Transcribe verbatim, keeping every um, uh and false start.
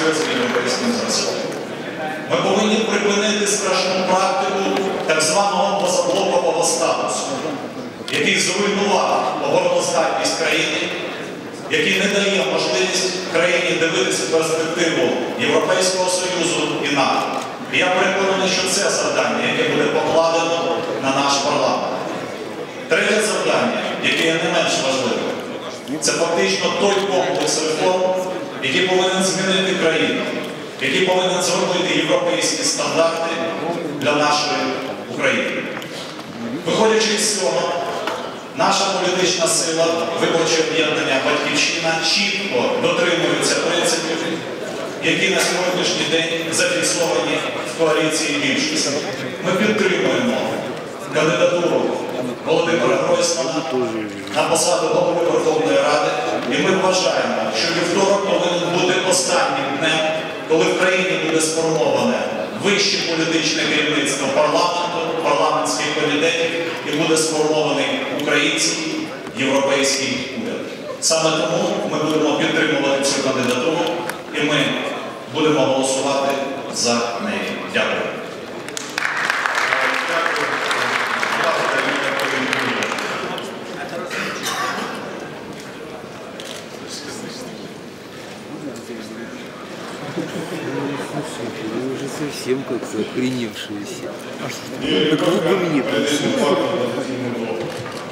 Союзу і Європейським Союзом. Ми повинні припинити страшну практику так званого позаблокового статусу, який зруйнував обороноздатність країни, який не дає можливість країні дивитися перспективу Європейського Союзу і НАТО. І я переконаний, що це завдання, яке буде покладено на наш парламент. Третє завдання, яке є не менш важливим, це фактично той комплекс реформ, який повинен змінити країну, який повинен зробити європейські стандарти для нашої України. Виходячи з цього, наша політична сила, виборче об'єднання «Батьківщина» чітко дотримується принципів, які на сьогоднішній день зафіксовані в коаліції більшості. Ми підтримуємо кандидатуру Володимира Гройсмана на посаду Голови Верховної Ради, і ми вважаємо, що вівторок повинен бути останнім днем, коли в країні буде сформоване вище політичне керівництво парламенту, парламентських комітетів і буде сформований український європейський уряд. Саме тому ми будемо підтримувати цю кандидатуру і ми будемо голосувати за неї. Дякую. Вы уже совсем как-то охреневшиеся. На кругом нет.